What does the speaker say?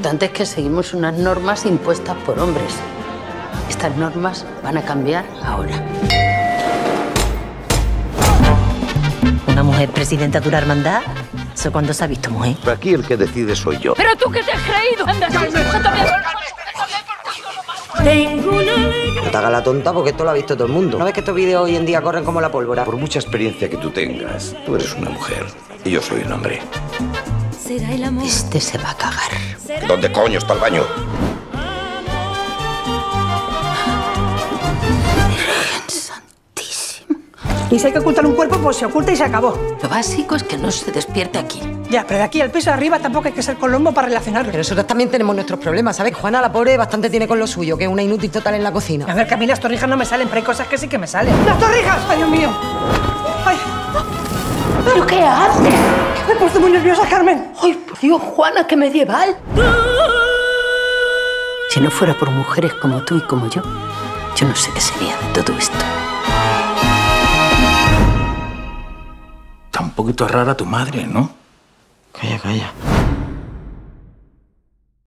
importante es que seguimos unas normas impuestas por hombres. Estas normas van a cambiar ahora. ¿Una mujer presidenta de una hermandad? ¿Eso cuándo se ha visto, mujer? Aquí el que decide soy yo. ¿Pero tú qué te has creído? ¡Anda, sujétame! No te hagas la tonta porque esto lo ha visto todo el mundo. ¿No ves que estos vídeos hoy en día corren como la pólvora? Por mucha experiencia que tú tengas, tú eres una mujer y yo soy un hombre. Este se va a cagar. ¿Dónde coño está el baño? Virgen santísima. Y si hay que ocultar un cuerpo, pues se oculta y se acabó. Lo básico es que no se despierte aquí. Ya, pero de aquí al piso de arriba tampoco hay que ser colombo para relacionarlo. Pero nosotros también tenemos nuestros problemas, ¿sabes? Juana, la pobre, bastante tiene con lo suyo, que es una inútil total en la cocina. A ver, que a mí las torrijas no me salen, pero hay cosas que sí que me salen. ¡Las torrijas! ¡Ay, Dios mío! ¡Ay! ¿Pero qué haces? Me he puesto muy nerviosa, Carmen. ¡Ay, por Dios, Juana, qué medieval! Si no fuera por mujeres como tú y como yo no sé qué sería de todo esto. Está un poquito rara tu madre, ¿no? Calla, calla.